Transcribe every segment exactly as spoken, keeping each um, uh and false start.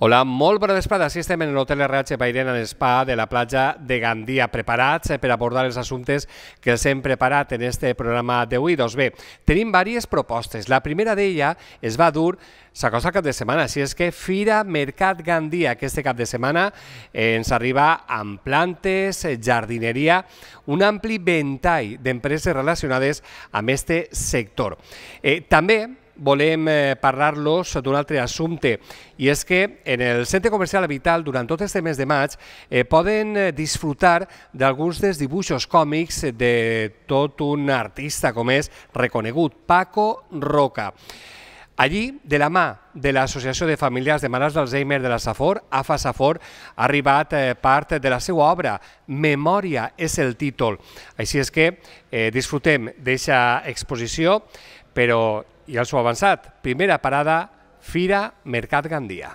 Hola, molt bona vesprada. Així estem en l'Hotel R H Bairena Spa de la platja de Gandia, preparats per abordar els assumptes que els hem preparat en este programa d'avui. Doncs bé, tenim diverses propostes. La primera d'ella es va dur s'acosta el cap de setmana, així és que Fira Mercat Gandia, aquest cap de setmana eh, ens arriba amb plantes, jardineria, un ampli ventall d'empreses relacionades amb este sector. Eh, també volem eh, parlar-los d'un altre assumpte, i és que en el Centre Comercial Vital, durant tot este mes de maig, eh, poden eh, disfrutar d'alguns dels dibuixos còmics de tot un artista com és reconegut, Paco Roca. Allí, de la mà de l'Associació de Familiars de Malalts d'Alzheimer de la Safor, A F A Safor, ha arribat eh, part de la seva obra. Memòria és el títol. Així és que eh, disfrutem d'aquesta exposició, però ja els ho he avançat. Primera parada, Fira Mercat Gandia.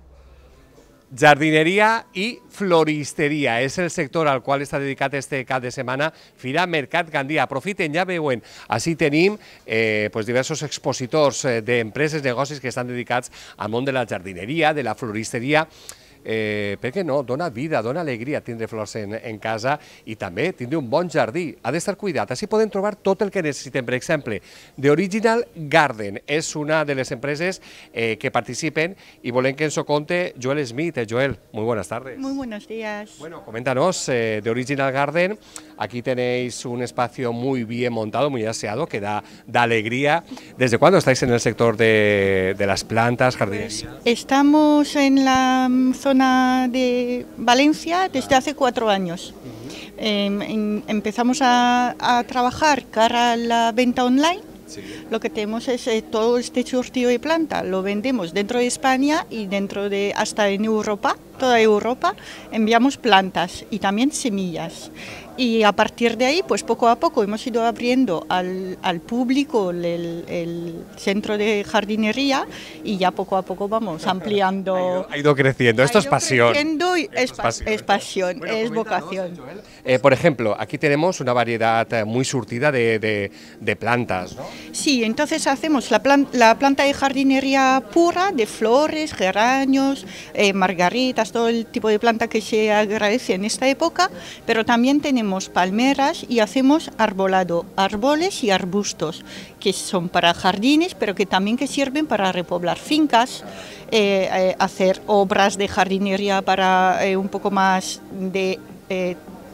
Jardineria i floristeria és el sector al qual està dedicat este cap de setmana Fira Mercat Gandia. Aprofiten, ja veuen, així tenim eh, pues diversos expositors eh, d'empreses, negocis que estan dedicats al món de la jardineria, de la floristeria. Eh, per què no? Dona vida, dona alegria tindre flors en, en casa i també tindre un bon jardí. Ha d'estar cuidat. Així poden trobar tot el que necessiten. Per exemple, The Original Garden és una de les empreses eh, que participen y volem que ens ho conte Joel Smith. Eh, Joel, muy buenas tardes. Muy buenos días. Bueno, coméntanos, eh, The Original Garden, aquí tenéis un espacio muy bien montado, muy aseado, que da, da alegría. ¿Desde cuándo estáis en el sector de, de las plantas, jardinería? Pues estamos en la zona de Valencia desde hace cuatro años. Eh, en, empezamos a, a trabajar cara a la venta online. Sí. Lo que tenemos es eh, todo este surtido de planta, lo vendemos dentro de España y dentro de hasta en Europa, toda Europa, enviamos plantas y también semillas. Y a partir de ahí, pues poco a poco hemos ido abriendo al, al público el, el centro de jardinería y ya poco a poco vamos ampliando. Ha ido, ha ido creciendo, esto ha es ido pasión. Y Esto es, es pasión, es pasión, bueno, es vocación. Eh, por ejemplo, aquí tenemos una variedad muy surtida de, de, de plantas, ¿no? Sí, entonces hacemos la, plan, la planta de jardinería pura, de flores, geranios, eh, margaritas, todo el tipo de planta que se agradece en esta época, pero también tenemos palmeras y hacemos arbolado, árboles y arbustos, que son para jardines, pero que también que sirven para repoblar fincas, eh, eh, hacer obras de jardinería para eh, un poco más de eh,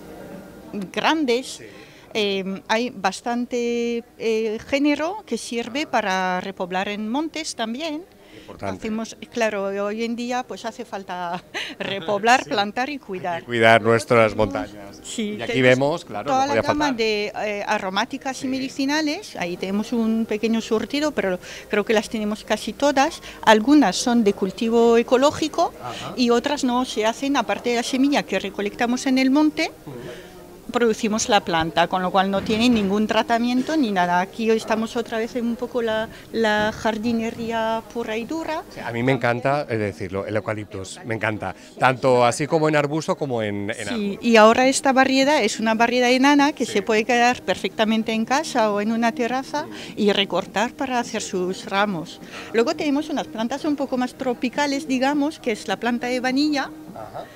grandes. Eh, hay bastante eh, género que sirve para repoblar en montes también. Importante. Hacemos, claro, hoy en día pues hace falta repoblar, sí, plantar y cuidar. Y cuidar nuestras tenemos, montañas. Sí, y aquí vemos, claro, toda no la gama faltar. de eh, aromáticas sí. y medicinales. Ahí tenemos un pequeño surtido, pero creo que las tenemos casi todas. Algunas son de cultivo ecológico. Ajá. Y otras no se hacen, aparte de la semilla que recolectamos en el monte. Uh-huh. Producimos la planta, con lo cual no tiene ningún tratamiento ni nada. Aquí hoy estamos otra vez en un poco la, la jardinería pura y dura. Sí, a mí me encanta, es decirlo, el eucaliptus, me encanta, tanto así como en arbusto como en, en sí, árbol. Y ahora esta variedad es una variedad enana que sí. se puede quedar perfectamente en casa o en una terraza y recortar para hacer sus ramos. Luego tenemos unas plantas un poco más tropicales, digamos, que es la planta de vanilla. Ajá.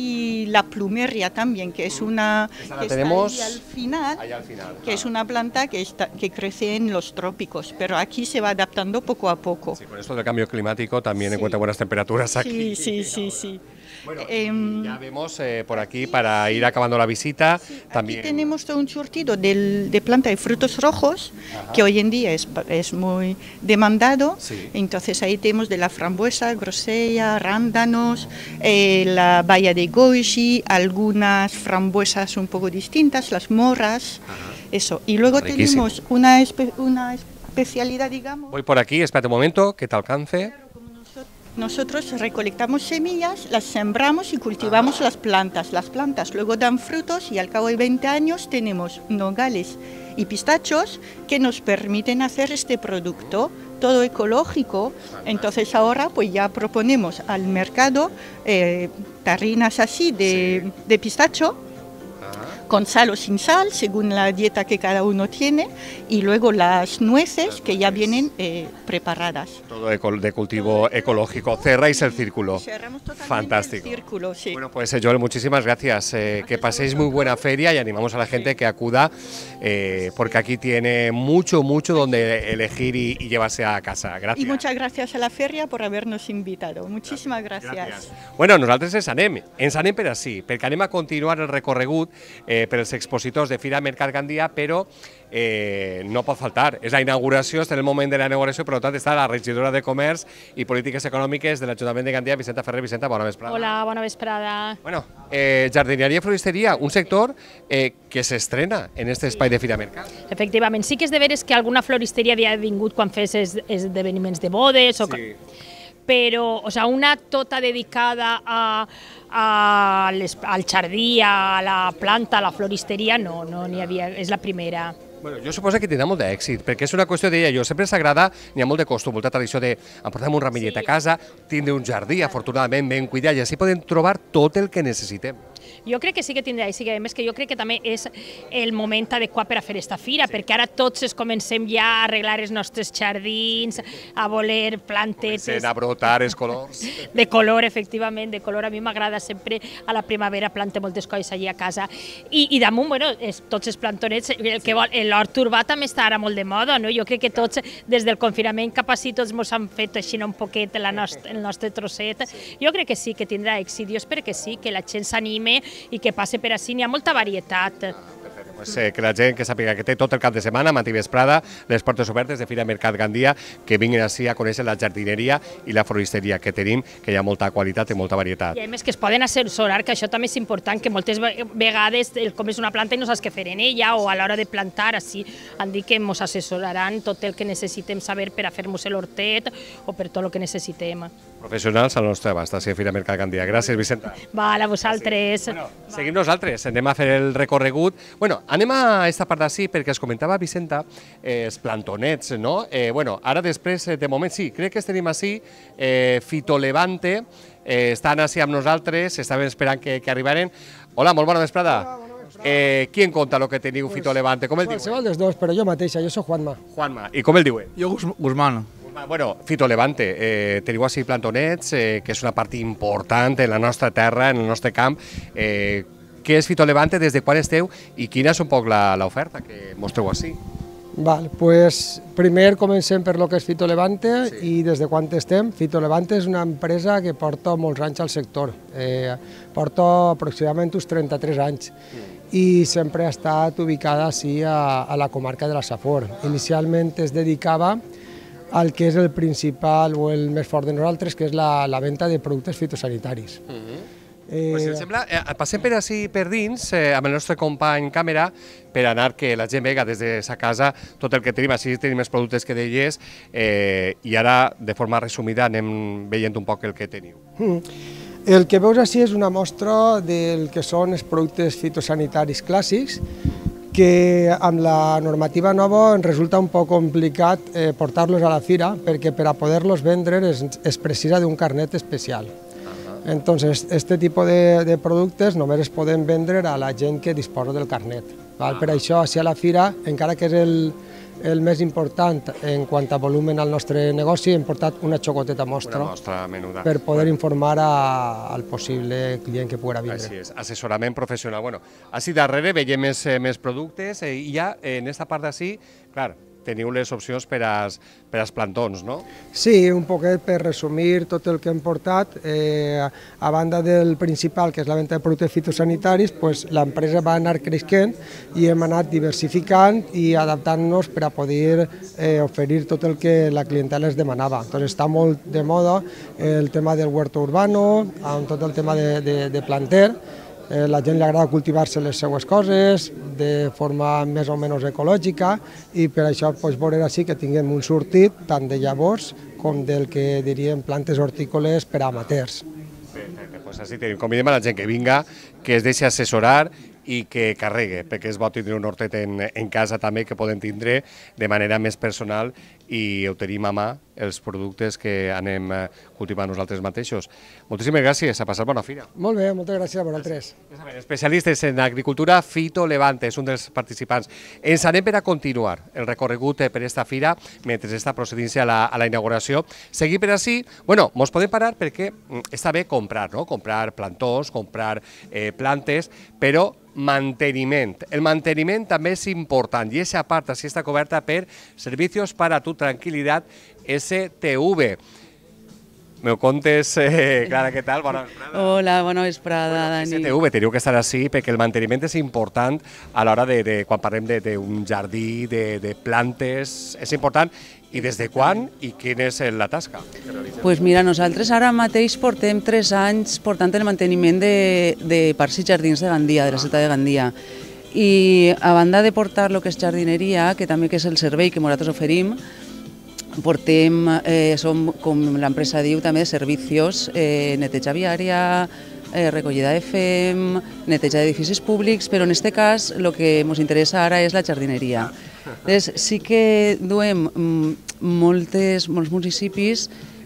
Y la plumeria también, que es una que tenemos está ahí al final, ahí al final que ah. es una planta que, está, que crece en los trópicos, pero aquí se va adaptando poco a poco. Sí, con esto del cambio climático también sí. encuentra buenas temperaturas aquí. Sí, sí, sí, sí. Bueno, eh, ya vemos eh, por aquí, para ir acabando la visita, sí, también... Aquí tenemos todo un surtido del, de planta de frutos rojos, ajá, que hoy en día es, es muy demandado. Sí. Entonces ahí tenemos de la frambuesa, grosella, arándanos, eh, la baya de goji, algunas frambuesas un poco distintas, las morras, ajá, eso. Y luego riquísimo. Tenemos una, espe una especialidad, digamos... Voy por aquí, espérate un momento, que te alcance. Nosotros recolectamos semillas, las sembramos y cultivamos las plantas. Las plantas luego dan frutos y al cabo de veinte años tenemos nogales y pistachos que nos permiten hacer este producto todo ecológico. Entonces ahora pues ya proponemos al mercado eh, tarrinas así de, de pistacho con sal o sin sal, según la dieta que cada uno tiene, y luego las nueces que ya vienen eh, preparadas. Todo de, de cultivo ecológico. Cerráis el círculo. Cerramos totalmente Fantástico. el círculo, sí. Bueno, pues Joel, muchísimas gracias. Eh, que paséis muy buena feria y animamos a la gente que acuda, eh, porque aquí tiene mucho, mucho donde elegir y, y llevarse a casa. Gracias. Y muchas gracias a la feria por habernos invitado. Muchísimas gracias. Gràcies. Bueno, nosaltres ens anem, ens anem per així, perquè anem a continuar el recorregut eh, per als expositors de Fira Mercat Gandia, però eh, no pot faltar. És la inauguració, està en el moment de la inauguració, per tant està la regidora de Comerç i Polítiques Econòmiques de l'Ajuntament de Gandia, Vicenta Ferrer. Vicenta, bona vesprada. Hola, bona vesprada. Bueno, eh, jardineria i floristeria, un sector eh, que s'estrena en aquest espai de Fira Mercat. Efectivament, sí que és de veres que alguna floristeria havia vingut quan fes es, esdeveniments de bodes, o Sí. però o sea, una tota dedicada a, a les, al jardí, a la planta, a la floristeria, no, no n'hi havia, és la primera. Bueno, jo suposo que tindrà molt d'èxit, perquè és una qüestió, deia jo, sempre s'agrada, n'hi ha molt de costum, molta tradició de emportar un ramillet Sí. a casa, tindre un jardí, afortunadament ben cuidat, i així podem trobar tot el que necessitem. Jo crec que sí que tindrà èxit, a més que jo crec que també és el moment adequat per a fer esta fira, sí. perquè ara tots es comencem ja a arreglar els nostres jardins, a voler plantetes... Comencen a brotar els colors. De color, efectivament, de color. A mi m'agrada sempre a la primavera plantar moltes coses allí a casa. I, i damunt, bueno, és, tots els plantonets, el que vol, l'hort urbà també està ara molt de moda, no? Jo crec que tots, des del confinament cap així, tots ens han fet així un poquet la nostra, el nostre trosset. Jo crec que sí, que tindrà èxit. Jo espero que sí, que la gent s'anime i que passe per així. N'hi ha molta varietat. Pues, eh, que la gent que sàpiga que té tot el cap de setmana, matí vesprada, les portes obertes de Fira Mercat Gandia, que vinguin així a conèixer la jardineria i la floristeria que tenim, que hi ha molta qualitat i molta varietat. I a més que es poden assessorar, que això també és important, que moltes vegades com és una planta i no saps què fer en ella, o a l'hora de plantar, així han dit que ens assessoraran tot el que necessitem saber per a fer-nos l'hortet o per tot el que necessitem. Professionals al nostre abast, així a Fira Mercat Gandia. Gràcies, Vicenta. Val, a vosaltres. Bueno, seguim nosaltres, anem a fer el recorregut. Bueno, anem a aquesta part d'ací perquè es comentava, Vicenta, eh, els plantonets, no? Eh, bueno, ara després, de moment, sí, crec que els tenim així, eh, Fitolevante, eh, estan així amb nosaltres, estaven esperant que, que arribaren. Hola, molt bona vesprada. Hola, bona vesprada. Eh, qui en conta el que teniu pues, Fitolevante? Com el diuen? Qualsevol dels dos, però jo mateixa, jo soc Juanma. Juanma, i com el diuen? Jo, Guzmán. Bueno, Fitolevante, eh, teniu així plantonets, eh, que és una part important en la nostra terra, en el nostre camp. Eh, què és Fitolevante, des de quan esteu i quina és un poc l'oferta que mostreu així? Val, pues primer comencem per lo que és Fitolevante Sí. i des de quan estem. Fitolevante és una empresa que porta molts anys al sector, eh, porta aproximadament uns trenta-tres anys mm. i sempre ha estat ubicada així a, a la comarca de la Safor. Inicialment es dedicava al que és el principal o el més fort de nosaltres, que és la, la venda de productes fitosanitaris. Mm-hmm. Eh... Pues, si em sembla, eh, passem per així per dins, eh, amb el nostre company càmera, per anar que la gent vega des de sa casa tot el que tenim, així tenim els productes que deies, eh, i ara, de forma resumida, anem veient un poc el que teniu. Mm. El que veus així és una mostra del que són els productes fitosanitaris clàssics, que amb la normativa nova ens resulta un poc complicat eh, portar-los a la fira, perquè per a poder-los vendre es, es precisa d'un carnet especial. Entonces, este tipus de, de productes només es poden vendre a la gent que disposa del carnet. Val? Per això, així a la fira, encara que és el, el més important en quant a volumen al nostre negoci, hem portat una xocoteta mostra, una mostra menuda per poder bueno. informar a, al possible client que pugui vindre. Així és, assessorament professional. Bueno, així darrere veiem més, eh, més productes eh, i ja en aquesta part d'ací, clar, teniu les opcions per als, per als plantons, no? Sí, un poquet per resumir tot el que hem portat. Eh, a banda del principal, que és la venda de productes fitosanitaris, pues, l'empresa va anar creixent i hem anat diversificant i adaptant-nos per a poder eh, oferir tot el que la clientela es demanava. Entonces, està molt de moda el tema del huerto urbano, amb tot el tema de, de, de planter. Eh, la gent li agrada cultivar-se les seues coses de forma més o menys ecològica i per això pues, veure així que tinguem un sortit tant de llavors com del que diríem plantes hortícoles per a amateurs. Perfecte, doncs així tenim. Convidem a la gent que vinga, que es deixi assessorar i que carregue, perquè és bo tindre un hortet en, en casa també que poden tindre de manera més personal i ho tenim a mà, els productes que anem cultivant nosaltres mateixos. Moltíssimes gràcies, a passar bona fira. Molt bé, moltes gràcies a vosaltres. Especialistes en agricultura, Fito Levante és un dels participants. Ens anem per a continuar el recorregut per esta fira, mentre està procedint-se a la, a la inauguració. Seguim per així, bueno, mos podem parar perquè està bé comprar, no? Comprar plantons, comprar eh, plantes, però manteniment. El manteniment també és important i aquesta part així està coberta per Servicios para tu Tranquilidad S T V. Me ho contes, eh, Clara, què tal? Bona vesprada. Hola, bona vesprada, bueno, Dani. S T V, teniu que estar així perquè el manteniment és important a l'hora de, de, quan parlem d'un jardí, de, de plantes, és important. I des de quan i quina és la tasca? Pues mira, nosaltres ara mateix portem tres anys portant el manteniment de, de parcs i jardins de Gandia, de la ciutat de Gandia. I a banda de portar el que és jardineria, que també que és el servei que nosaltres oferim, portem, eh, som, com l'empresa diu, també servicios, eh, neteja viària, eh, recollida de fem, neteja d'edificis públics, però en aquest cas el que ens interessa ara és la jardineria. Entonces, sí que duem moltes, molts municipis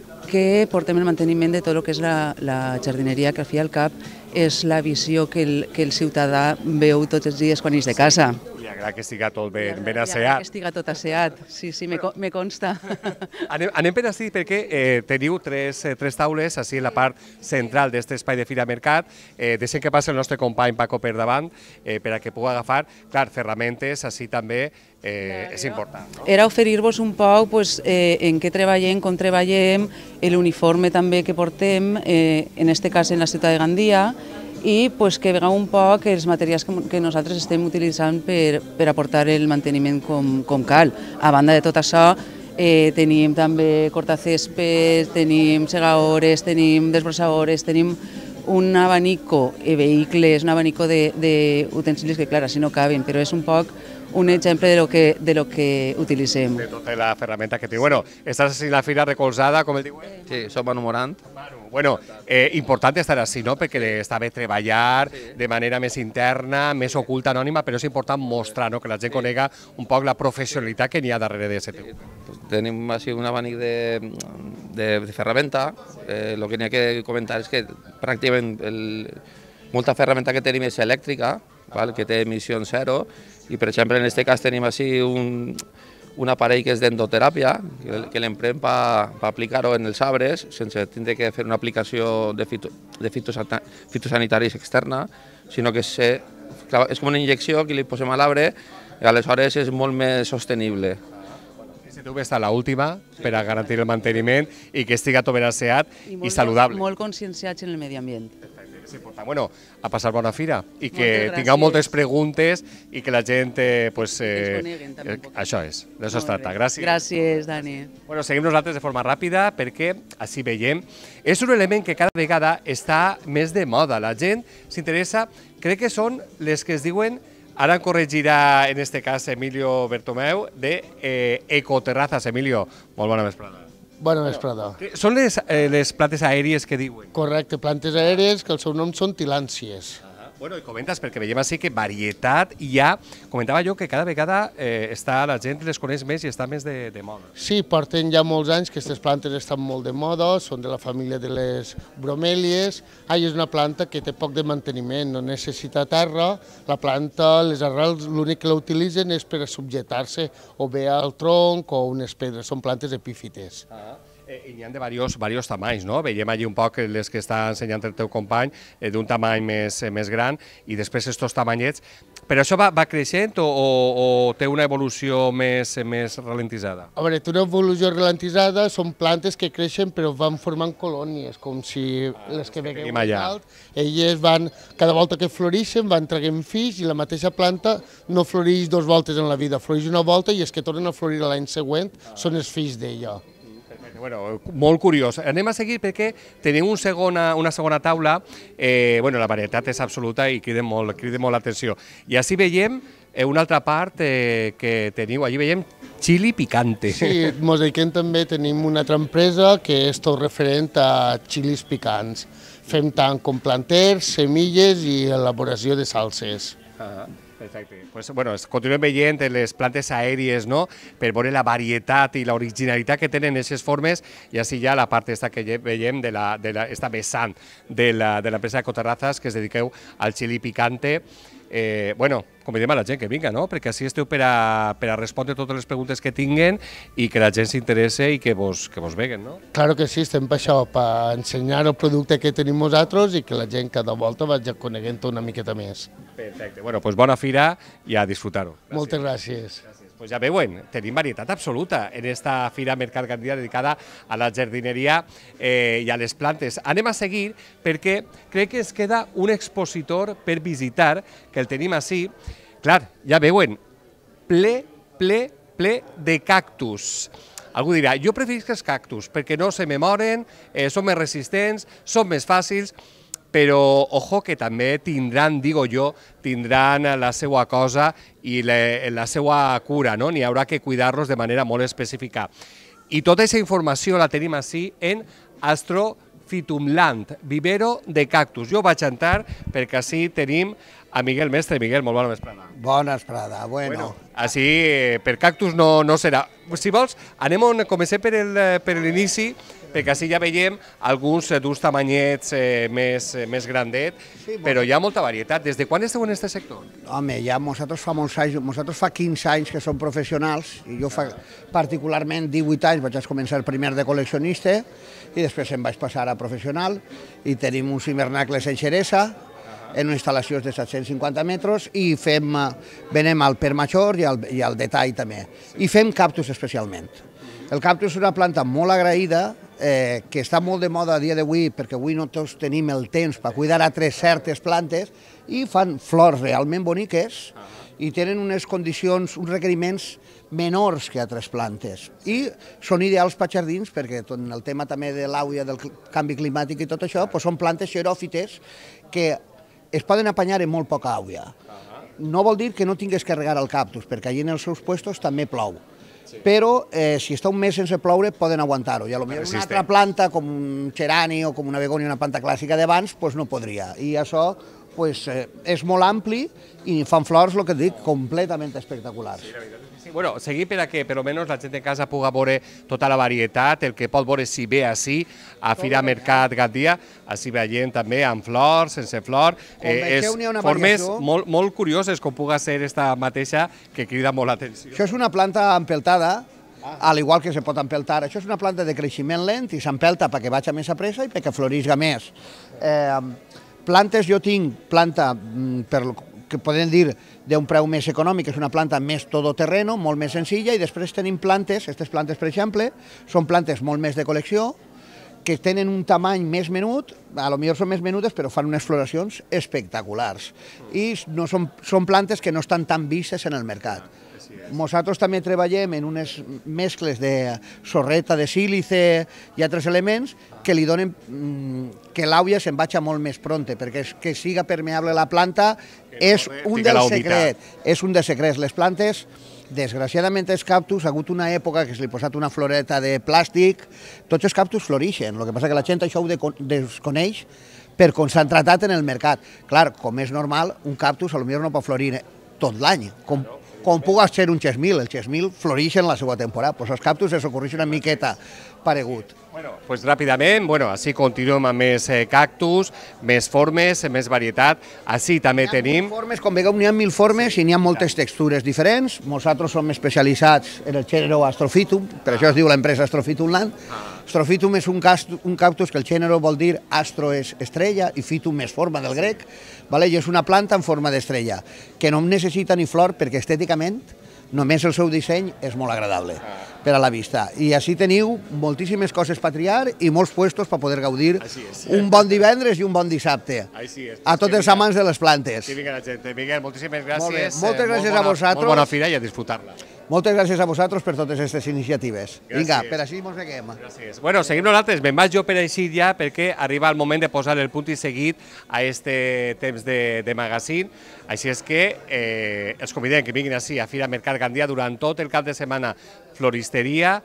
que portem el manteniment de tot el que és la, la jardineria, que al fi i al cap és la visió que el, que el ciutadà veu tots els dies quan és de casa. Li agrada que estiga tot ben, ben Li asseat. agrada que estiga tot asseat, sí, sí, me, me consta. Anem, anem per així perquè eh, teniu tres, eh, tres taules així en la part central d'aquest espai de Fira Mercat. Eh, deixem que passi el nostre company Paco per davant eh, per a que pugui agafar, clar, ferramentes, així també eh, és important. No? Era oferir-vos un poc pues, eh, en què treballem, com treballem, l'uniforme també que portem, eh, en aquest cas en la ciutat de Gandia, i pues, que vegeu un poc els materials que, que nosaltres estem utilitzant per, per aportar el manteniment com, com cal. A banda de tot això, eh, tenim també cortacésped, tenim segadores, tenim desbrossadores, tenim un abanico de vehicles, un abanico d'utensilis que, clar, així no caben, però és un poc un exemple de lo que, de lo que utilitzem. De tota la ferramenta que té. Bueno, estàs així en la fira recolzada, com el diuen? Sí, som Manu Morant. Bueno, eh, important estar així, no? Perquè està bé treballar sí. de manera més interna, més oculta, anònima, però és important mostrar, no? Que la gent sí. conega un poc la professionalitat que n'hi ha darrere de S T V. Sí. Tenim així un abanic de, de, de ferramenta. Eh, el que n'hi ha que comentar és que pràcticament el, molta ferramenta que tenim és elèctrica, val? Que té emissió zero, i per exemple en aquest cas tenim així un, un aparell que és d'endoteràpia, que l'emprem per pa aplicar-ho en els arbres, sense tindre que fer una aplicació de, fito, de fitosanitaris externa, sinó que és, és com una injecció que li posem a l'arbre i aleshores és molt més sostenible. S T V està l'última per a garantir el manteniment i que estiga tot ben asseat i, i saludable. Molt conscienciats en el medi ambient. És important. Bueno, a passar bona fira i que tingueu moltes preguntes i que la gent eh, pues, eh, eh, això és, d'això es tracta. Gràcies. Gràcies, Dani. Bueno, seguim nosaltres de forma ràpida perquè així veiem. És un element que cada vegada està més de moda. La gent s'interessa, crec que són les que es diuen, ara em corregirà en este cas Emilio Bertomeu, de eh, ecoterrazas. Emilio, molt bona vesprada. Bona vesprada. Són les, eh, les plantes aèries que diuen? Correcte, plantes aèries que el seu nom són tilàncies. Ah, bueno, i comentes, perquè veiem així que varietat hi ha. Comentava jo que cada vegada eh, està, la gent les coneix més i està més de, de moda. Sí, porten ja molts anys que aquestes plantes estan molt de moda, són de la família de les bromèlies. Ah, és una planta que té poc de manteniment, no necessita terra. La planta, les arrels, l'únic que la utilitzen és per a subjetar-se o bé al tronc o unes pedres, són plantes epífites. Ah. Eh, I n'hi ha de diversos, diversos tamanys, no? Veiem allí un poc les que està ensenyant el teu company, eh, d'un tamany més, eh, més gran, i després estos tamanyets. Però això va, va creixent o, o, o té una evolució més, més ralentitzada? A veure, té una evolució ralentitzada, són plantes que creixen però van formant colònies, com si ah, les que veiem alt, elles van, cada volta que floreixen van traient fills i la mateixa planta no floreix dues voltes en la vida, floreix una volta i els que tornen a florir l'any següent ah. són els fills d'ella. Bueno, molt curiós. Anem a seguir perquè tenim un segona, una segona taula. Eh, bueno, la varietat és absoluta i crida molt, crida molt l'atenció. I així veiem eh, una altra part eh, que teniu. Allí veiem xili picante. Sí, Mosaiquem també tenim una altra empresa que és tot referent a xilis picants. Fem tant com planters, semilles i elaboració de salses. Ah, Perfecte. Pues, bueno, continuem veient les plantes aèries, no?, per veure la varietat i l'originalitat que tenen aquestes formes, i així ja la part esta que veiem de la, de la, esta vessant de l'empresa de Coterrazas, que es dediqueu al xili picante. Eh, bueno, convidem a la gent que vinga, no?, perquè així esteu per a, per a respondre totes les preguntes que tinguen i que la gent s'interesse i que vos, que vos veguen, no? Claro que sí, estem per això, per ensenyar el producte que tenim nosaltres i que la gent cada volta vagi coneguent una miqueta més. Perfecte. Bueno, doncs bona fira i a disfrutar-ho. Moltes gràcies. Pues ja veuen, tenim varietat absoluta en esta Fira Mercat Gandia dedicada a la jardineria eh, i a les plantes. Anem a seguir perquè crec que es queda un expositor per visitar, que el tenim així. Clar, ja veuen, ple, ple, ple de cactus. Algú dirà, jo preferisc els cactus perquè no se me moren, eh, són més resistents, són més fàcils, però, ojo, que també tindran, digo jo, tindran la seva cosa i la, la seva cura, no? N'hi haurà que cuidar-los de manera molt específica. I tota aquesta informació la tenim així en Astrophytumland, vivero de cactus. Jo vaig entrar perquè així tenim a Miguel Mestre. Miguel, molt bona vesprada. Bona vesprada, bueno. bueno així, per cactus no, no serà. Si vols, anem on comencem per l'inici, perquè així ja veiem alguns d'uns tamanyets eh, més, eh, més grandet, sí, bueno. Però hi ha molta varietat. Des de quan esteu en aquest sector? Home, ja nosaltres fa molts anys, nosaltres fa quinze anys que som professionals, i jo fa particularment divuit anys vaig començar primer de col·leccionista, i després em vaig passar a professional, i tenim uns hivernacles en Xeresa, en instal·lacions de set-cents cinquanta metres, i fem, venem al per major i al, i al detall també. I fem cactus especialment. El cactus és una planta molt agraïda, eh, que està molt de moda a dia d'avui, perquè avui no tots tenim el temps per cuidar altres certes plantes, i fan flors realment boniques, i tenen unes condicions, uns requeriments menors que altres plantes. I són ideals per jardins, perquè en el tema també de l'àuia, del canvi climàtic i tot això, doncs són plantes xeròfites que es poden apanyar en molt poca àuia. No vol dir que no tingues que regar el cactus, perquè allí en els seus puestos també plou. Però eh, si està un mes sense ploure poden aguantar-ho, i potser una altra planta com un gerani o com una begònia, una planta clàssica d'abans, doncs no podria. I això pues, eh, és molt ampli i fan flors, el que dic, completament espectaculars. Sí, bueno, seguir per a que per almenys la gent de casa pugui veure tota la varietat, el que pot veure si ve així a Fira Mercat Gandia, així veient també amb flors, sense flor, eh, és formes molt, molt curioses com pugui ser esta mateixa que crida molt l'atenció. Això és una planta empeltada, al igual que se pot empeltar. Això és una planta de creixement lent i s'empelta perquè vagi més a pressa i perquè florisga més. Eh, plantes, jo tinc planta, per que podem dir d'un preu més econòmic, és una planta més todoterreno, molt més senzilla, i després tenim plantes, aquestes plantes, per exemple, són plantes molt més de col·lecció, que tenen un tamany més menut, a lo millor són més menudes, però fan unes floracions espectaculars. I no són, són plantes que no estan tan vistes en el mercat. Nosaltres també treballem en unes mescles de sorreta, de sílice i altres elements que li donen que l'àuia se'n vagi molt més pronta, perquè que siga permeable la planta és un dels secrets. És un dels secrets. Les plantes, desgraciadament els cactus, ha hagut una època que se li ha posat una floreta de plàstic, tots els cactus floreixen, el que passa que la gent això ho desconeix per com s'han tratat en el mercat. Clar, com és normal, un cactus potser no pot florir tot l'any, com com pugui ser un xesmil. El xesmil floreix en la seva temporada, doncs els cactus es ocorreix una miqueta paregut. Bueno, pues ràpidament, bueno, així continuem amb més eh, cactus, més formes, més varietat. Així també tenim... Formes, com veieu, n'hi ha mil formes i n'hi ha moltes textures diferents. Nosaltres som especialitzats en el gènere Astrophytum, per això es diu l'empresa Astrophytumland. Astrophytum és un, un cactus que el gènere vol dir astro és estrella i phytum és forma del grec, vale? I és una planta en forma d'estrella, que no necessita ni flor perquè estèticament només el seu disseny és molt agradable per a la vista. I així teniu moltíssimes coses per triar i molts puestos per poder gaudir un bon divendres i un bon dissabte a tots els amants de les plantes. Sí, vinga la gent. Miguel, moltíssimes gràcies. Moltes gràcies a vosaltres. Molt bona fira i a disfrutar-la. Moltes gràcies a vosaltres per totes aquestes iniciatives. Vinga, per així ens veiem. Gràcies. Bueno, seguim nosaltres. Me'n vaig jo per així ja perquè arriba el moment de posar el punt i seguit a este temps de, de magazín. Així és que eh, els convidem que vinguin així a Fira Mercat Gandia durant tot el cap de setmana. Floristeria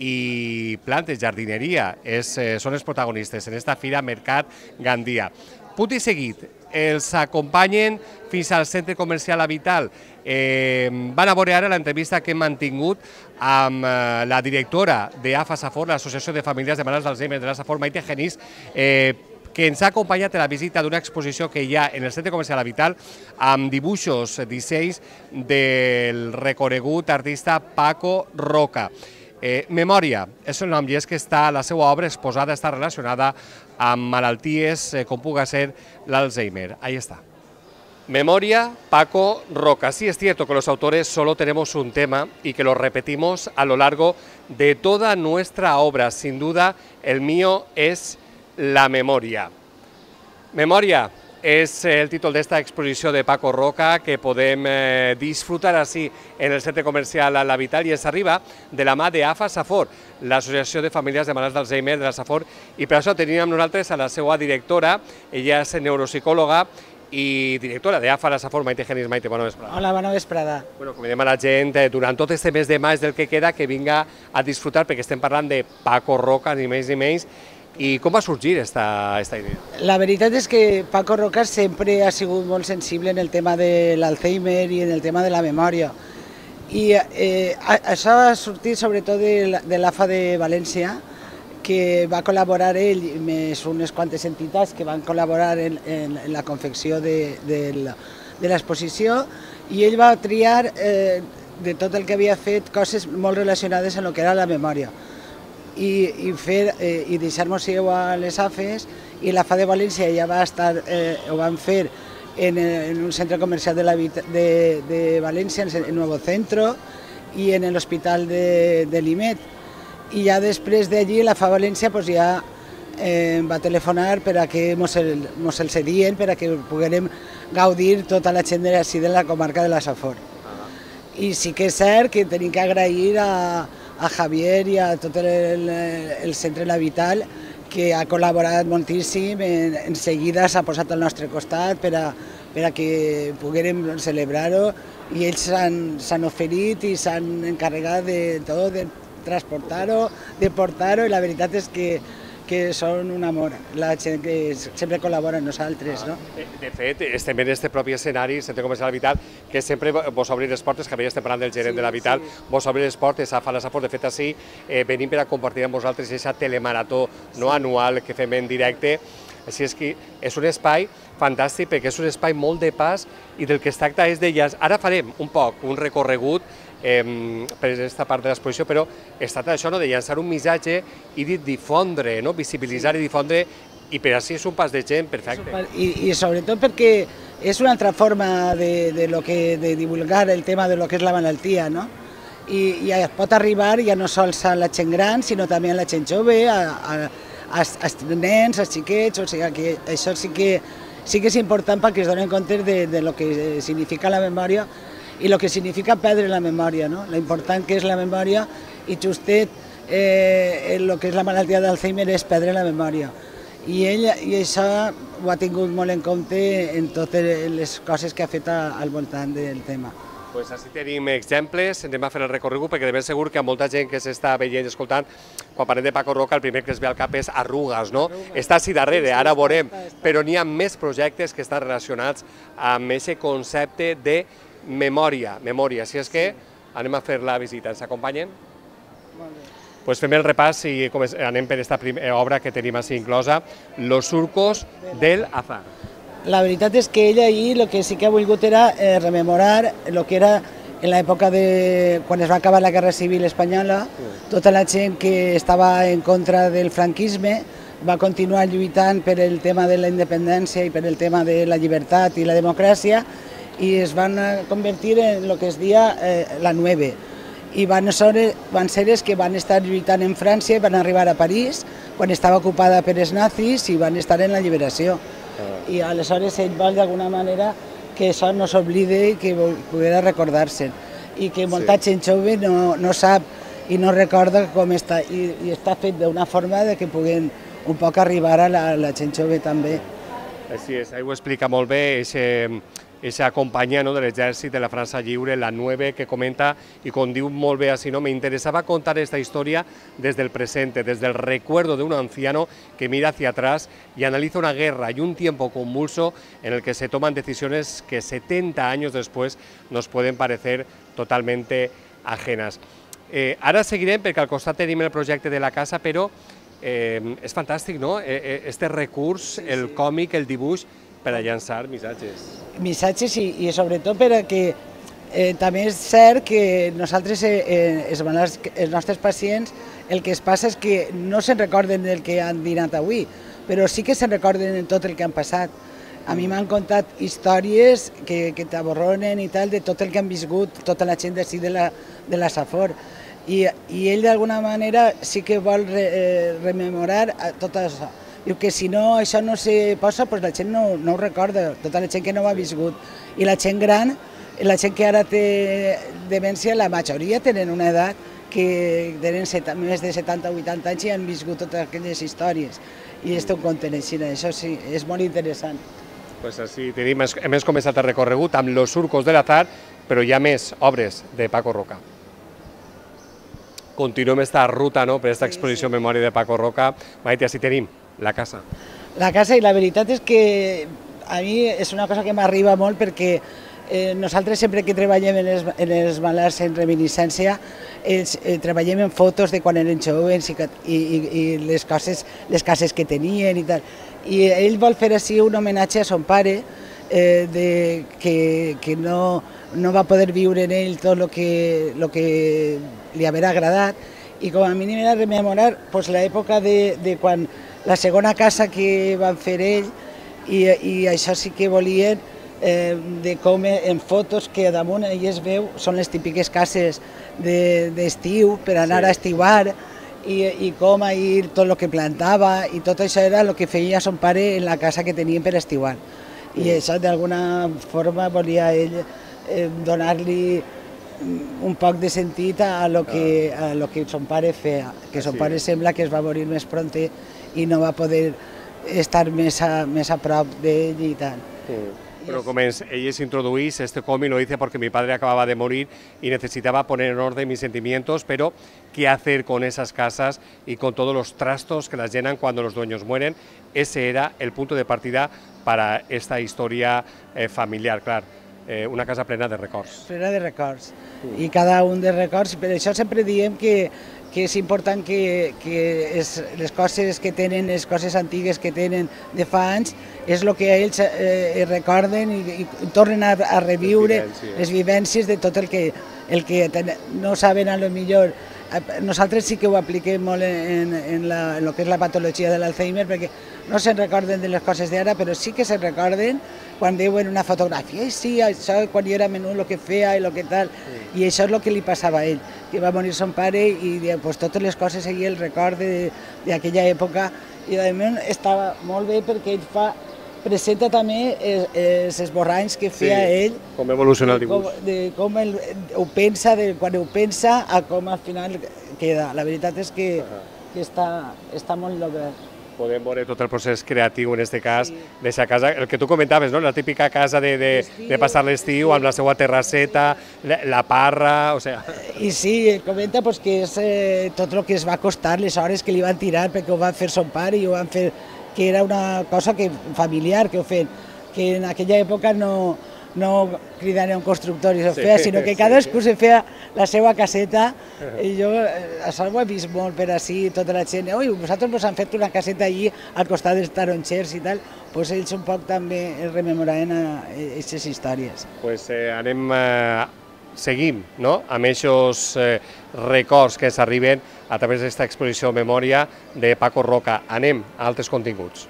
i plantes, jardineria és, eh, són els protagonistes en esta Fira Mercat Gandia. Punt i seguit, els acompanyen fins al centre comercial Habital. Eh, van a veure ara l'entrevista que hem mantingut amb eh, la directora d'A F A Safor, l'Associació de Famílies de Malalts d'Alzheimer de la Safor, Maite Genís, eh, que ens ha acompanyat a la visita d'una exposició que hi ha en el centre comercial Habital amb dibuixos, dissenys del reconegut artista Paco Roca. Eh, Memòria és el nom i és que està, la seva obra exposada està relacionada amb malalties eh, com puga ser l'Alzheimer. Ahí està. Memoria, Paco Roca. Sí, es cierto que los autores solo tenemos un tema y que lo repetimos a lo largo de toda nuestra obra. Sin duda, el mío es la memoria. Memoria és el títol d'esta exposició de Paco Roca que podem eh, disfrutar així en el centre comercial a l'Habital i ens arriba de la mà d'A F A Safor, l'Associació de Famílies de Malalts d'Alzheimer de la Safor, i per això tenim amb nosaltres a la seva directora, ella és neuropsicòloga i directora d'A F A Safor, Maite Genís. Maite, bona vesprada. Hola, bona vesprada. Bueno, convidem a la gent eh, durant tot este mes de maig del que queda que vinga a disfrutar perquè estem parlant de Paco Roca, ni més ni menys. I com va sorgir esta, esta idea? La veritat és que Paco Roca sempre ha sigut molt sensible en el tema de l'Alzheimer i en el tema de la memòria. I eh, això va sortir sobretot de l'A F A de València, que va col·laborar ell més unes quantes entitats que van col·laborar en, en, en la confecció de, de, de l'exposició, i ell va triar eh, de tot el que havia fet coses molt relacionades amb el que era la memòria. I, i, fer, eh, i deixar-nos seu a les A F Es, i l'A F A de València ja va estar, eh, ho van fer en, en un centre comercial de, la, de, de València, en el Nuevo Centro, i en l'Hospital de, de l'Imet. I ja després d'allí l'A F A València pues, ja eh, va telefonar per a que mos el, mos el cedien, per a que poguérem gaudir tota la gent de, de la comarca de la Safor. I sí que és cert que tenim que agrair a a Javier i a tot el, el centre L'Habital, que ha col·laborat moltíssim, en, en seguida s'ha posat al nostre costat per a, per a que poguérem celebrar-ho, i ells s'han oferit i s'han encarregat de tot, de transportar-ho, de portar-ho, i la veritat és que que són un amor, la gent que sempre col·labora amb nosaltres. No? De fet, estem en aquest propi escenari, Centre Comercial Habital, que sempre vos obrir les portes, que avui estem parlant del gerent de l'Habital, vos obrir les portes a la Safor. De fet, així venim per a compartir amb vosaltres aquesta telemarató anual que fem en directe. Així és que és un espai fantàstic perquè és un espai molt de pas i del que es tracta és de llançar. Ara farem un poc un recorregut eh, per aquesta part de l'exposició, però es tracta d'això, no? De llançar un missatge i de difondre, no? Visibilitzar i difondre, i per així és un pas de gent perfecte. I, i sobretot perquè és una altra forma de, de, lo que, de divulgar el tema de lo que és la malaltia, no? I, i pot arribar ja no sols a la gent gran, sinó també a la gent jove, a, a, als nens, als xiquets, o sigui que això sí que, sí que és important perquè es donen compte de, de lo que significa la memòria i el que significa perdre la memòria, no? La important que és la memòria, i justet eh, el que és la malaltia d'Alzheimer és perdre la memòria. I ell i això ho ha tingut molt en compte en totes les coses que ha fet al voltant del tema. Pues així tenim exemples, anem a fer el recorregut perquè de ben segur que a molta gent que s'està veient i escoltant, quan parlem de Paco Roca, el primer que es ve al cap és arrugues, no? Està així darrere, ara ho veurem, però n'hi ha més projectes que estan relacionats amb aquest concepte de memòria, memòria. Així és que anem a fer la visita. Ens acompanyen? Molt bé. Pues fem el repàs i anem per aquesta obra que tenim així inclosa, Los surcos del azar. La veritat és que ella ahir el que sí que ha volgut era eh, rememorar el que era en l'època de quan es va acabar la Guerra Civil Espanyola, tota la gent que estava en contra del franquisme va continuar lluitant per el tema de la independència i per el tema de la llibertat i la democràcia, i es van convertir en el que es dia eh, la Nueve. I van ser, van ser els que van estar lluitant en França, van arribar a París, quan estava ocupada per els nazis, i van estar en la lliberació. I aleshores ell vol d'alguna manera que això no s'oblide i que poguera recordar-se. I que molta sí. gent jove no, no sap i no recorda com està, i, i està fet d'una forma de que puguin un poc arribar a la, la gent jove també. Així és, ell ho explica molt bé, esa companyia no, de l'exèrcit de la França Lliure, la nueve, que comenta, y con diu molt bé así, ¿no? Me interesaba contar esta historia desde el presente, desde el recuerdo de un anciano que mira hacia atrás y analiza una guerra y un tiempo convulso en el que se toman decisiones que setenta años después nos pueden parecer totalmente ajenas. Eh, ara seguirem perquè al costat tenim el projecte de la casa, però eh, és fantàstic, no? Eh, este recurs, sí, el sí. còmic, el dibuix, per a llançar missatges. Missatges i, i sobretot perquè eh, també és cert que nosaltres, eh, els, els nostres pacients, el que es passa és que no se'n recorden del que han dinat avui, però sí que se'n recorden de tot el que han passat. A mi m'han contat històries que, que t'aborronen i tal, de tot el que han viscut, tota la gent d'ací de la, de la Safor. I, i ell d'alguna manera sí que vol re, eh, rememorar tot això. Diu que si no, això no se posa, doncs la gent no, no ho recorda, tota la gent que no ho ha viscut. I la gent gran, la gent que ara té demència, la majoria tenen una edat que tenen set, més de setanta o vuitanta anys i han viscut totes aquelles històries. I esto ho conten així, això sí, és molt interessant. Pues així tenim, hem començat el recorregut amb Los Surcos del Azar, però hi ha més obres de Paco Roca. Continuem esta ruta, no?, per aquesta exposició en memòria de Paco Roca. Maite, així tenim la casa. La casa, i la veritat és que a mi és una cosa que m'arriba molt perquè eh, nosaltres sempre que treballem en els, en els malalts en reminiscència els, eh, treballem en fotos de quan eren joves i, i, i les, coses, les cases que tenien i tal. I ell vol fer així un homenatge a son pare eh, de, que, que no, no va poder viure en ell tot el que, lo que li haurà agradat i com a mínim era rememorar pues, l'època de, de quan la segona casa que van fer ell i, i això sí que volien eh, de com en fotos que damunt ell es veu són les típiques cases d'estiu de, per anar sí. a estiuar i, i com ahir tot el que plantava i tot això era el que feia son pare en la casa que tenien per estiuar i sí. això d'alguna forma volia ell eh, donar-li un poc de sentit a lo que, a lo que son pare feia, que son pare sembla que es va morir més pront i no va poder estar més a, més a prop d'ell i tal. Sí. Pero como ella se introduís, este cómic lo hice porque mi padre acababa de morir y necesitaba poner en orden mis sentimientos, pero ¿qué hacer con esas casas y con todos los trastos que las llenan cuando los dueños mueren? Ese era el punto de partida para esta historia eh, familiar, claro. Eh, una casa plena de records. Plena de records. Mm. I cada un de records. Per això sempre diem que, que és important que, que es, les coses que tenen, les coses antigues que tenen de fa anys, és el que ells eh, recorden i, i tornen a, a reviure les vivències. les vivències de tot el que, el que ten, no saben a lo millor. Nosaltres sí que ho apliquem molt en, en, la, en lo que és la patologia de l'Alzheimer perquè no se'n recorden de les coses d'ara, però sí que se'n recorden quan veuen una fotografia, i sí, això quan jo era menut, el que feia i el que tal, sí. I això és el que li passava a ell, que va morir son pare i pues, totes les coses seguia el record d'aquella època i a més estava molt bé perquè ell fa presenta també els esborranys que feia sí, ell. Com evoluciona el dibuix. Com, de com el, ho pensa, de quan ho pensa a com al final queda. La veritat és que, uh -huh. que està, està molt lograt. Podem veure tot el procés creatiu, en aquest cas, sí. d'aquesta casa, el que tu comentaves, no? La típica casa de, de, de passar l'estiu amb la seva terrasseta, la, la parra, o sea... I sí, comenta pues, que és eh, tot el que es va costar, les hores que li van tirar perquè ho van fer son pare i ho van fer que era una cosa que, familiar que ho feien, que en aquella època no, no cridaven un constructor i s'ho sí, feia, sinó que cadascú sí. se feia la seva caseta, i jo això ho he vist molt per així, tota la gent, oi, vosaltres vos han fet una caseta allí al costat dels taronxers i tal, doncs ells un poc també rememoraven aquestes històries. Pues eh, anem, eh, seguim, no?, amb aquests eh, records que ens arriben a través d'aquesta exposició Memòria de Paco Roca. Anem a altres continguts.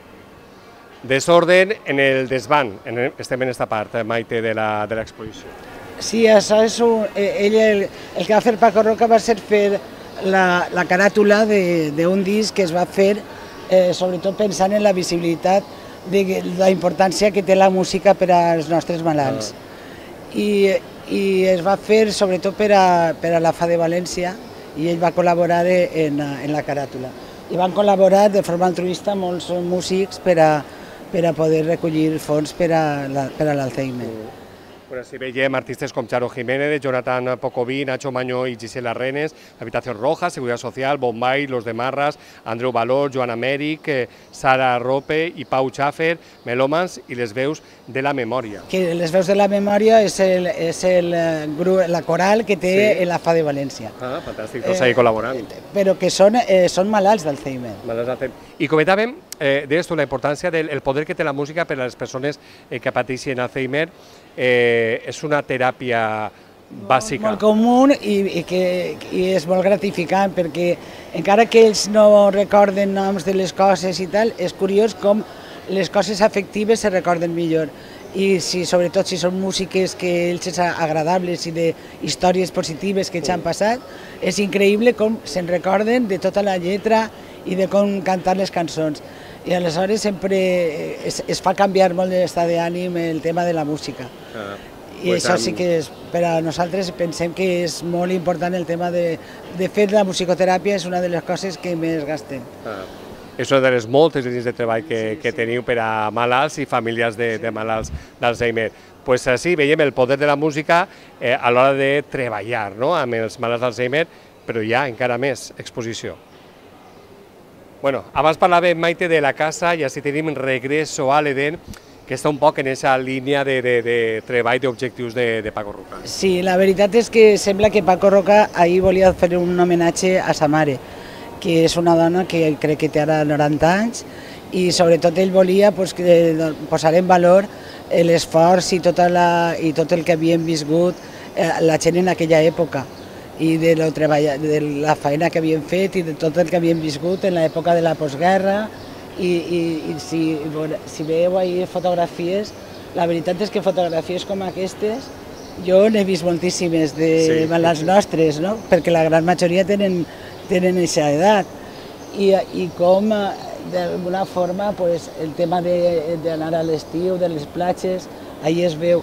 Desorden en el desván, en el, estem en aquesta part, Maite, de l'exposició. Sí, això és un, ell, el, el que va fer Paco Roca va ser fer la, la caràtula d'un disc que es va fer, eh, sobretot pensant en la visibilitat de la importància que té la música per als nostres malalts. Ah. I, I es va fer sobretot per a, per a l'A F A de València, i ell va col·laborar en, en la caràtula. I van col·laborar de forma altruista molts músics per a, per a poder recollir fons per a l'Alzheimer. Bueno, si veiem artistes com Charo Jiménez, Jonathan Pocoví, Nacho Mañó i Gisela Renes, Habitación Roja, Seguridad Social, Bombay, Los de Marras, Andreu Valor, Joan Amèric, Sara Rope i Pau Schaffer, Melòmans i les veus de la memòria. Que les veus de la memòria és, el, és el grup, la coral que té sí. l'A F A de València. Ah, fantàstic, tots eh, ahí col·laborant. Però que són, eh, són malalts d'Alzheimer. Malalts d'Alzheimer. I comentàvem eh, d'esto, la importància del el poder que té la música per a les persones eh, que pateixen Alzheimer. Eh, és una teràpia bàsica. Molt, molt comú i, i, que, i és molt gratificant perquè encara que ells no recorden noms de les coses i tal, és curiós com les coses afectives se recorden millor. I si, sobretot si són músiques que ells és agradables i de històries positives que ells han passat, és increïble com se'n recorden de tota la lletra i de com cantar les cançons. I aleshores sempre es, es fa canviar molt l'estat d'ànim el tema de la música. Ah, I pues això sí que és, per a nosaltres pensem que és molt important el tema de, de fer la musicoteràpia, és una de les coses que més gasten. Ah. És una de les moltes línies de treball que, sí, que sí. teniu per a malalts i famílies de, de malalts d'Alzheimer. Pues així veiem el poder de la música eh, a l'hora de treballar, no?, amb els malalts d'Alzheimer, però hi ha encara més exposició. Bueno, abans parlàvem, Maite, de la casa i així tenim Regreso a l'Eden, que està un poc en aquesta línia de, de, de treball d'objectius de, de Paco Roca. Sí, la veritat és que sembla que Paco Roca ahir volia fer un homenatge a sa mare, que és una dona que crec que té ara noranta anys, i sobretot ell volia pues, que posar en valor l'esforç i, tota la, i tot el que havien viscut eh, la gent en aquella època, i de, lo treballa, de la feina que havien fet i de tot el que havien viscut en l'època de la postguerra. I, i, i si, si veieu ahir fotografies, la veritat és que fotografies com aquestes jo n'he vist moltíssimes de sí, les nostres, no? Perquè la gran majoria tenen tenen aquesta edat. I, i com d'alguna forma pues, el tema d'anar a l'estiu, de les platges, ahir es veu.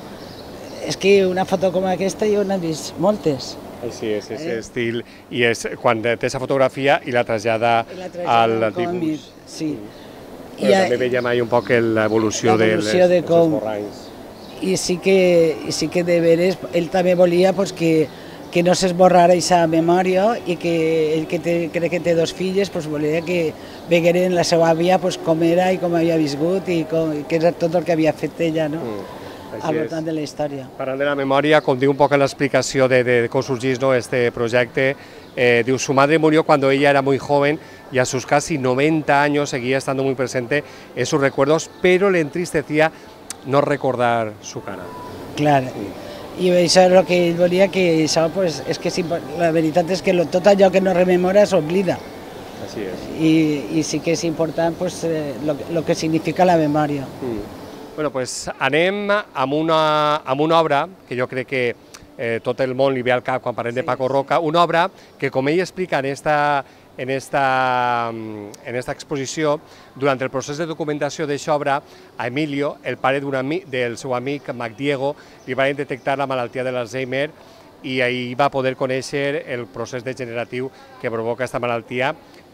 És que una foto com aquesta jo n'he vist moltes. Així és, és eh? estil, i és quan té aquesta fotografia i la trasllada, I la trasllada al dibuix. Sí. Però I també veiem ahí un poc l'evolució dels de esborranys. I sí que, i sí que de veres, ell també volia pues, que, que no s'esborrara aquesta memòria i que ell que té, crec que té dos filles pues, volia que vegueren la seva àvia pues, com era i com havia viscut i com, que era tot el que havia fet ella, no? Mm. al voltant de la història. Parlant de la memòria, com diu un poc en l'explicació de, de com sorgís ¿no? este projecte, eh, diu, su madre murió cuando ella era muy joven y a sus casi noventa años seguía estando muy presente en sus recuerdos, pero le entristecía no recordar su cara. Clar, sí. I això és el que ell volia, que això, pues, és que la veritat és que tot allò que no rememora s'oblida. Així és. I, i sí que és important pues, eh, lo, lo que significa la memòria. Mm. Bueno, pues anem amb una, amb una obra que jo crec que eh, tot el món li ve al cap quan parlem sí. de Paco Roca, una obra que, com ell explica en esta, en esta, en esta exposició, durant el procés de documentació d'aquesta obra, a Emilio, el pare del seu amic Mac Diego, li van detectar la malaltia de l'Alzheimer i ahir va poder conèixer el procés degeneratiu que provoca aquesta malaltia.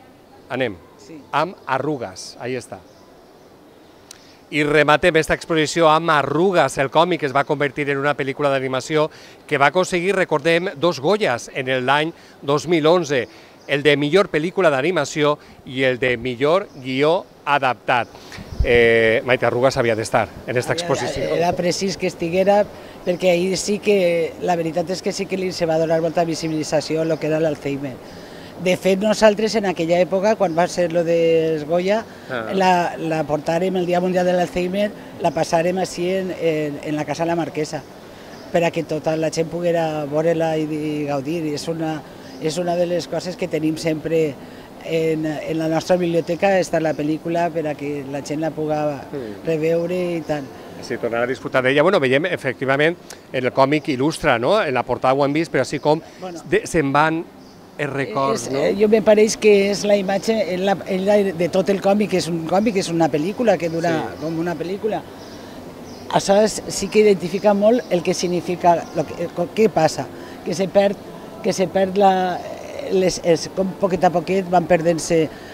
Anem, sí. amb Arrugues, ahí està. I rematem aquesta exposició amb Arrugues, el còmic que es va convertir en una pel·lícula d'animació que va aconseguir, recordem, dos Goyas en l'any dos mil onze, el de millor pel·lícula d'animació i el de millor guió adaptat. Eh, Maite, Arrugues havia d'estar en aquesta exposició. Era precís que estiguera, perquè ahir sí que, la veritat és que sí que li se va donar molta visibilització el que era l'Alzheimer. De fet, nosaltres en aquella època, quan va ser lo de Goya, ah. la, la portàrem el Dia Mundial de l'Alzheimer, la passàrem així en, en, en la Casa la Marquesa, per a que tota la gent poguera veure-la i, i gaudir. I és, una, és una de les coses que tenim sempre en, en la nostra biblioteca, està la pel·lícula per a que la gent la pugui reveure i tant. Sí, tornar a disfrutar d'ella. Bueno, veiem, efectivament, el còmic il·lustra, no? En la portada ho hem vist, però així com bueno, se'n van el record, és, no? Jo me pareix que és la imatge la, la, de tot el còmic, és un còmic, és una pel·lícula que dura sí. com una pel·lícula. Això és, sí que identifica molt el que significa, lo que, què passa, que se perd, que se perd la, les, es, com poquet a poquet van perdent-se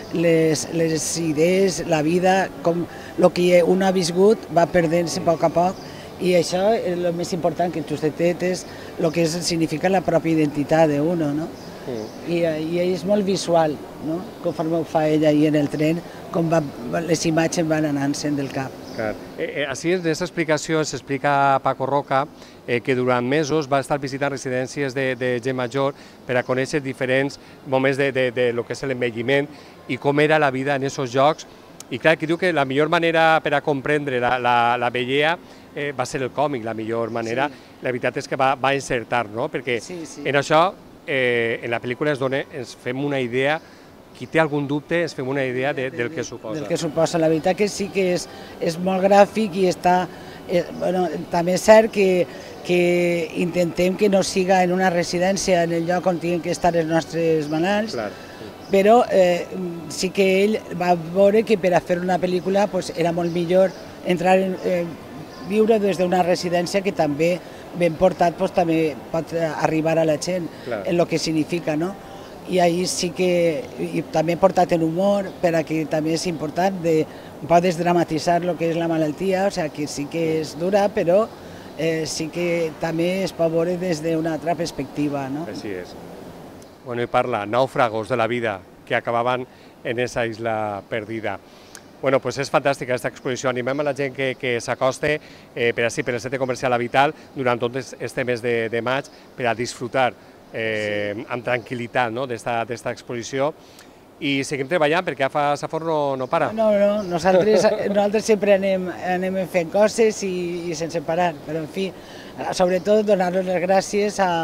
les, les idees, la vida, com el que un ha viscut va perdent-se a poc a poc, i això és el més important, que justet és el que significa la pròpia identitat d'uno, no? Mm. I, I és molt visual, no? Conforme ho fa ella ahir en el tren, com va, les imatges van anant-se'n del cap. Clar. Eh, eh, així, en aquesta explicació, s'explica Paco Roca eh, que durant mesos va estar visitant residències de, de gent major per a conèixer diferents moments de, de, de lo que és l'envelliment i com era la vida en aquests llocs. I clar, que diu que la millor manera per a comprendre la, la, la vellea eh, va ser el còmic, la millor manera. Sí. La veritat és que va, va encertar, no? Perquè sí, sí. en això, eh, en la pel·lícula es dona, ens fem una idea, qui té algun dubte, es fem una idea de, del que suposa. Del que suposa. La veritat que sí que és, és molt gràfic i està... Eh, bueno, també és cert que, que intentem que no siga en una residència, en el lloc on tinguin que estar els nostres malalts, clar. Però eh, sí que ell va veure que per a fer una pel·lícula pues, era molt millor entrar en, eh, viure des d'una residència que també ben portat pues, també pot arribar a la gent clar. En el que significa, no? I ahir sí que, i també portat en humor, per a que també és important de un poc desdramatitzar el que és la malaltia, o sigui que sí que és dura, però eh, sí que també es pot veure des d'una altra perspectiva, no? Així és. Bueno, i parla, nàufragos de la vida que acabaven en esa isla perdida. Bueno, pues és fantàstica aquesta exposició. Animem a la gent que, que s'acoste eh, per així, per el Centre Comercial Habital durant tot este mes de, de maig per a disfrutar eh, sí. amb tranquil·litat no? d'esta exposició. I seguim treballant perquè A F A Safor no, no para. No, no, nosaltres, nosaltres sempre anem, anem fent coses i, i sense parar, però en fi, sobretot donar-los les gràcies a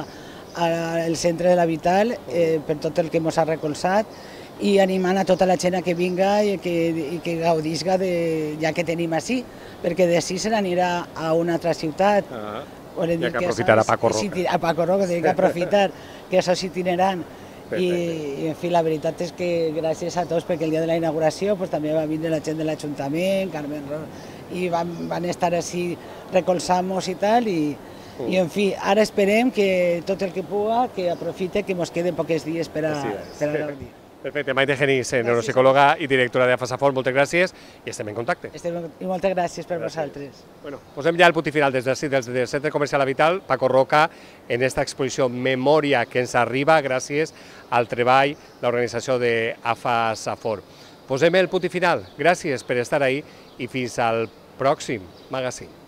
al centre de l'Habital eh, per tot el que ens ha recolzat i animant a tota la gent que vinga i que, i que gaudisca de, ja que tenim així, perquè d'ací se n'anirà a una altra ciutat. Ah, hi ha que aprofitar a Paco Roca. A Paco Roca, hi ha que aprofitar, que això és itinerant. I, i en fi, la veritat és que gràcies a tots, perquè el dia de la inauguració pues, també va vindre la gent de l'Ajuntament, Carmen Ros, i van, van estar així recolzant-nos i tal, i I, en fi, ara esperem que tot el que puga, que aprofite, que ens queden pocs dies per a, per a gaudir. Perfecte. Maite Genís, neuropsicòloga i directora d'A F A Safor, moltes gràcies i estem en contacte. Estem, I moltes gràcies per vosaltres. Bueno, posem ja el punt final des del, des del Centre Comercial Habital, Paco Roca, en aquesta exposició Memòria que ens arriba gràcies al treball de l'organització d'A F A Safor. Posem el punt final. Gràcies per estar ahí i fins al pròxim magazine.